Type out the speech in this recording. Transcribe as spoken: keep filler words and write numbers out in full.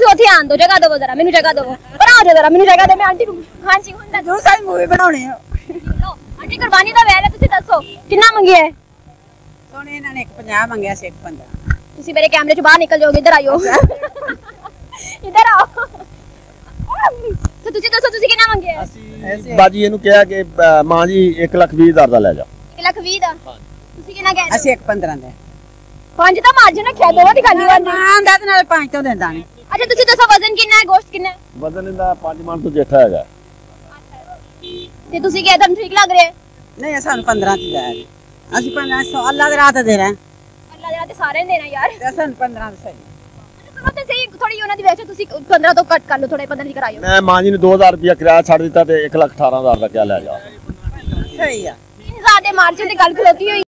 ਉੱਥੇ ਆਣ ਦੋ, ਜਗ੍ਹਾ ਦਿਓ ਜਰਾ ਮੈਨੂੰ, ਜਗ੍ਹਾ ਦਿਓ ਪਰ ਆ ਜਾ ਜਰਾ ਮੈਨੂੰ ਜਗ੍ਹਾ ਦੇ, ਮੈਂ ਆਂਟੀ ਨੂੰ ਹਾਂਜੀ ਹੁਣ ਦੋ ਸਾਰੀ ਮੂਵੀ ਬਣਾਉਣੀ ਆ। ਆਂਟੀ ਕੁਰਬਾਨੀ ਦਾ ਵੈਰ ਹੈ, ਤੁਸੀਂ ਦੱਸੋ ਕਿੰਨਾ ਮੰਗਿਆ ਹੈ? ਸੋਨੇ ਇਹਨਾਂ ਨੇ ਇੱਕ ਪੰਜਾਹ ਮੰਗਿਆ ਸੀ, ਇੱਕ ਪੰਦਰਾਂ। ਤੁਸੀਂ ਮੇਰੇ ਕੈਮਰੇ ਚ ਬਾਹਰ ਨਿਕਲ ਜਾਓਗੇ, ਇੱਧਰ ਆਇਓ ਇੱਧਰ ਆਓ। ਤੇ ਤੁਸੀਂ ਦੱਸੋ ਤੁਸੀਂ ਕਿੰਨਾ ਮੰਗਿਆ? ਅਸੀਂ ਬਾਜੀ ਇਹਨੂੰ ਕਿਹਾ ਕਿ ਮਾਂ ਜੀ ਇੱਕ ਲੱਖ ਵੀਹ ਹਜ਼ਾਰ ਦਾ ਲੈ ਜਾ। ਇੱਕ ਲੱਖ ਵੀਹ ਦਾ ਤੁਸੀਂ ਕਿੰਨਾ ਕਹਿੰਦੇ? ਅਸੀਂ ਇੱਕ ਪੰਦਰਾਂ ਦੇ। ਪੰਜ ਤਾਂ ਮਾਰ ਜਣਾ ਖਿਆ ਦੋਵਾਂ ਦੀ ਖਾਲੀ ਵਾਲੀ। ਮਾਂ ਦਾ ਤੇ ਨਾਲ ਪੰਜ ਤੋਂ ਦਿੰਦਾ ਨਹੀਂ। ਅੱਛਾ ਤੁਸੀਂ ਦੱਸੋ ਵਜ਼ਨ ਕਿੰਨਾ ਹੈ, ਗੋਸ਼ਤ ਕਿੰਨਾ ਹੈ? ਵਜ਼ਨ ਇਹਦਾ ਪੰਜ ਮਣ ਤੋਂ ਜੇਠਾ ਹੈਗਾ। ਤੇ ਤੁਸੀਂ ਕਿਹਾ ਤੁਹਾਨੂੰ ਠੀਕ ਲੱਗ ਰਿਹਾ ਹੈ? ਨਹੀਂ ਸਾਨੂੰ ਪੰਦਰਾਂ ਚ ਲਿਆ ਜੀ। ਅਸੀਂ ਪੰਦਰਾਂ ਸੌ ਅੱਲਾ ਦੇ ਰਾਹ ਤੇ ਦੇ ਰਹੇ। ਅੱਲਾ ਦੇ ਰਾਹ ਤੇ ਸਾਰਿਆਂ ਨੂੰ ਦੇਣਾ ਯਾਰ। ਤੇ ਸਾਨੂੰ ਪੰਦਰਾਂ ਸਹੀ। ਚਲੋ ਤੇ ਸਹੀ ਥੋੜੀ ਉਹਨਾਂ ਦੀ ਵੈਸੇ ਤੁਸੀਂ ਪੰਦਰਾਂ ਤੋਂ ਕੱਟ ਕਰ ਲਓ, ਥੋੜਾ ਪੰਦਰਾਂ ਦੀ ਕਰਾਇਓ। ਮੈਂ ਮਾਂ ਜੀ ਨੂੰ ਦੋ ਹਜ਼ਾਰ ਰੁਪਇਆ ਕਿਰਾਇਆ ਛੱਡ ਦਿੱਤਾ ਤੇ ਇੱਕ ਲੱਖ ਅਠਾਰਾਂ ਹਜ਼ਾਰ ਦਾ ਕਿਆ ਲੈ ਜਾ। ਸਹੀ ਆ। ਤਿੰਨ ਹਜ਼ਾਰ ਦੇ ਮਾਰਜਨ ਤੇ ਗੱਲ ਖਲੋਤੀ ਹੋਈ।